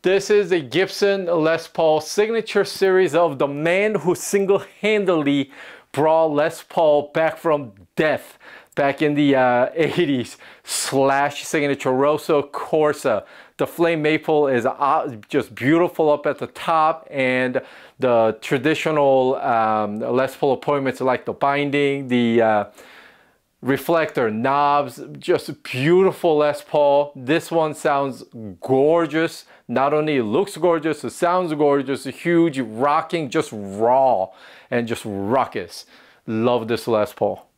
This is a Gibson Les Paul signature series of the man who single-handedly brought Les Paul back from death back in the 80s, slash signature Rosso Corsa. The flame maple is just beautiful up at the top, and the traditional Les Paul appointments like the binding, the reflector knobs, just beautiful Les Paul. This one sounds gorgeous. Not only it looks gorgeous, it sounds gorgeous, huge, rocking, just raw and just ruckus. Love this Les Paul.